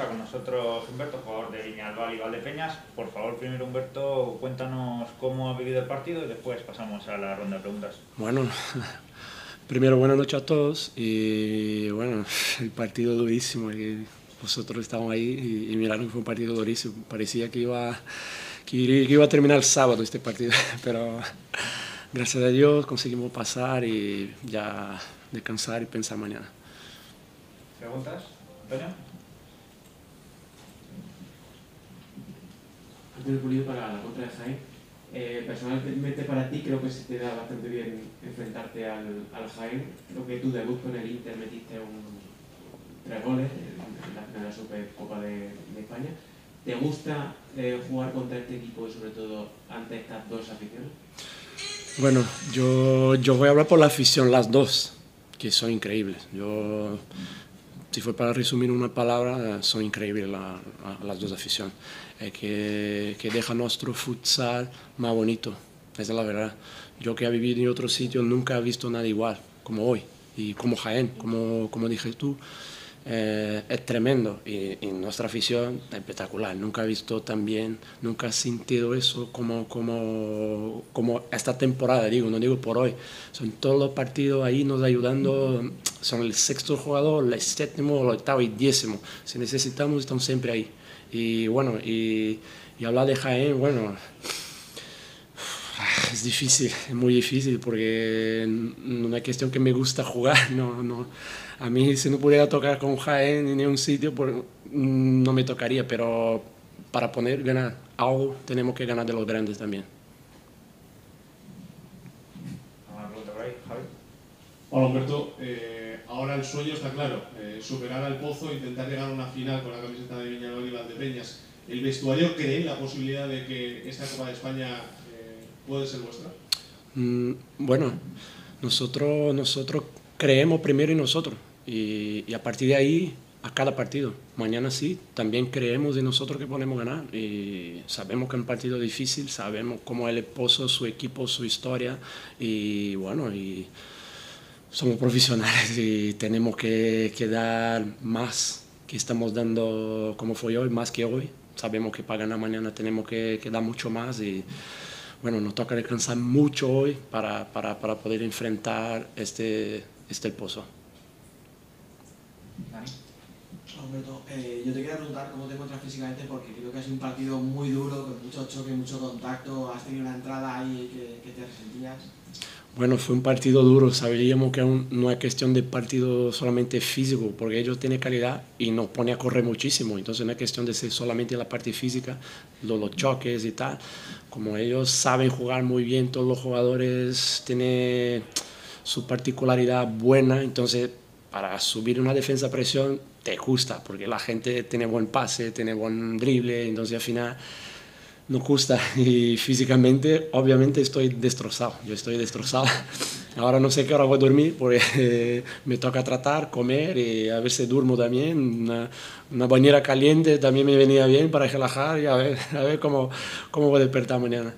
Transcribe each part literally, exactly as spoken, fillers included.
está con nosotros Humberto, jugador de Viñalbal y Valdepeñas. Por favor, primero Humberto, cuéntanos cómo ha vivido el partido y después pasamos a la ronda de preguntas. Bueno, primero buenas noches a todos y bueno, el partido durísimo. Y vosotros estábamos ahí y, y miraron que fue un partido durísimo. Parecía que iba, que iba a terminar el sábado este partido, pero gracias a Dios conseguimos pasar y ya descansar y pensar mañana. ¿Preguntas, Antonio? Antonio Pulido para la contra de Jaén. Eh, personalmente para ti creo que se te da bastante bien enfrentarte al, al Jaén. Creo que tu debut con el Inter metiste un, tres goles en la final de la Supercopa de, de España. ¿Te gusta eh, jugar contra este equipo y sobre todo ante estas dos aficiones? Bueno, yo, yo voy a hablar por la afición, las dos, que son increíbles. Yo, si fue para resumir una palabra, son increíbles la, la, las dos aficiones. Eh, que, que deja nuestro futsal más bonito, esa es la verdad. Yo que he vivido en otros sitios nunca he visto nada igual, como hoy, y como Jaén, como, como dije tú. Eh, es tremendo y, y nuestra afición es espectacular. Nunca he visto tan bien, nunca he sentido eso como, como, como esta temporada, digo, no digo por hoy. Son todos los partidos ahí nos ayudando, son el sexto jugador, el séptimo, el octavo y décimo. Si necesitamos, están siempre ahí. Y bueno, y, y hablar de Jaén, bueno, es difícil, es muy difícil porque no es cuestión que me gusta jugar, no, no. A mí si no pudiera tocar con Jaén en ningún sitio, pues, no me tocaría, pero para poder ganar algo tenemos que ganar de los grandes también. Hola Humberto, eh, ahora el sueño está claro, eh, superar al Pozo e intentar llegar a una final con la camiseta de Viñalbal y Valdepeñas. ¿El vestuario cree en la posibilidad de que esta Copa de España eh, puede ser vuestra? Mm, bueno, nosotros, nosotros creemos primero en nosotros y, y a partir de ahí a cada partido. Mañana sí, también creemos en nosotros que podemos ganar y sabemos que es un partido difícil, sabemos cómo es el Pozo, su equipo, su historia y bueno, y somos profesionales y tenemos que, que dar más que estamos dando como fue hoy, más que hoy. Sabemos que para ganar mañana tenemos que, que dar mucho más y bueno, nos toca descansar mucho hoy para, para, para poder enfrentar este, este el Pozo. Alberto, eh, yo te quería preguntar cómo te encuentras físicamente porque creo que ha sido un partido muy duro, con mucho choque, mucho contacto, has tenido una entrada ahí que, que te resentías. Bueno, fue un partido duro, sabíamos que aún no es cuestión de partido solamente físico, porque ellos tienen calidad y nos pone a correr muchísimo, entonces no es cuestión de ser solamente la parte física, los, los choques y tal, como ellos saben jugar muy bien, todos los jugadores tienen su particularidad buena, entonces para subir una defensa a presión te gusta, porque la gente tiene buen pase, tiene buen drible, entonces al final nos gusta y físicamente obviamente estoy destrozado, yo estoy destrozado. Ahora no sé qué hora voy a dormir porque eh, me toca tratar, comer y a ver si duermo también. Una, una bañera caliente también me venía bien para relajar y a ver, a ver cómo, cómo voy a despertar mañana.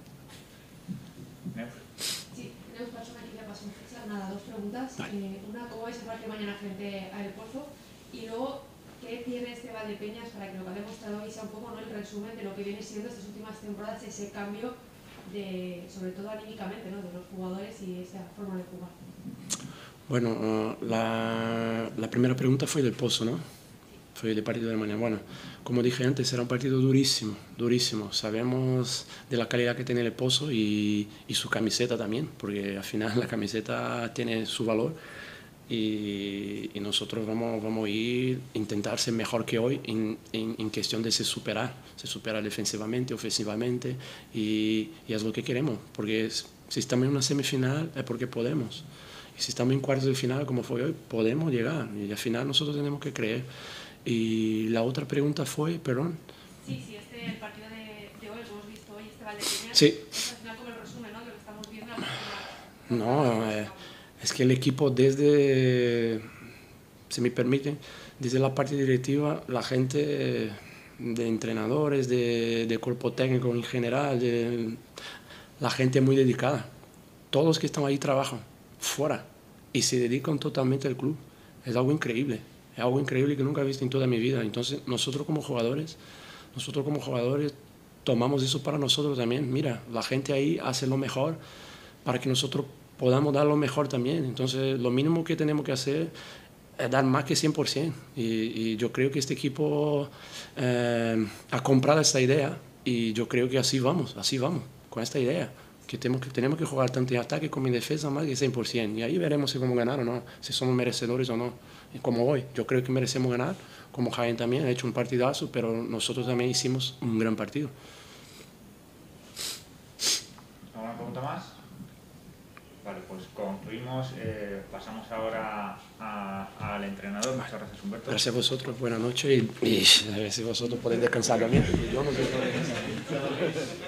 Sí, tenemos persona aquí que pasó un futsal, nada, dos preguntas. Vale. Eh, una, ¿cómo vais a partir mañana frente a El Pozo? Y luego, ¿qué tiene este Valdepeñas para que lo que ha demostrado hoy sea un poco, ¿no?, el resumen de lo que viene siendo estas últimas temporadas, ese cambio, de, sobre todo anímicamente, ¿no?, de los jugadores y esa forma de jugar? Bueno, uh, la, la primera pregunta fue del Pozo, ¿no? Fue el partido de mañana. Bueno, como dije antes, será un partido durísimo, durísimo. Sabemos de la calidad que tiene el Pozo y, y su camiseta también, porque al final la camiseta tiene su valor. Y, y nosotros vamos, vamos a ir a intentar ser mejor que hoy en, en, en cuestión de se superar, se superar defensivamente, ofensivamente y, y es lo que queremos, porque es, si estamos en una semifinal es porque podemos y si estamos en cuartos de final como fue hoy, podemos llegar y al final nosotros tenemos que creer. Y la otra pregunta fue, perdón. Sí, sí, este, el partido de, de hoy, como hemos visto hoy, este Valdepeñas, Sí. es al final como el resumen, ¿no?, de lo que estamos viendo. No, eh, es que el equipo desde, si me permiten, desde la parte directiva, la gente de entrenadores, de, de cuerpo técnico en general, de, la gente muy dedicada. Todos los que están ahí trabajan fuera y se dedican totalmente al club. Es algo increíble. algo increíble que nunca he visto en toda mi vida. Entonces nosotros como jugadores, nosotros como jugadores tomamos eso para nosotros también. Mira, la gente ahí hace lo mejor para que nosotros podamos dar lo mejor también. Entonces lo mínimo que tenemos que hacer es dar más que cien por ciento. Y, y yo creo que este equipo eh, ha comprado esta idea y yo creo que así vamos, así vamos, con esta idea. Que tenemos, que tenemos que jugar tanto en ataque como en defensa más que cien por ciento. Y ahí veremos si vamos a ganar o no, si somos merecedores o no. Y como hoy, yo creo que merecemos ganar, como Jaén también ha hecho un partidazo, pero nosotros también hicimos un gran partido. ¿Alguna pregunta más? Vale, pues concluimos. Eh, pasamos ahora a, al entrenador. Muchas gracias, Humberto. Gracias a vosotros, buenas noches y, y a ver si vosotros podéis descansar también. Yo no sé.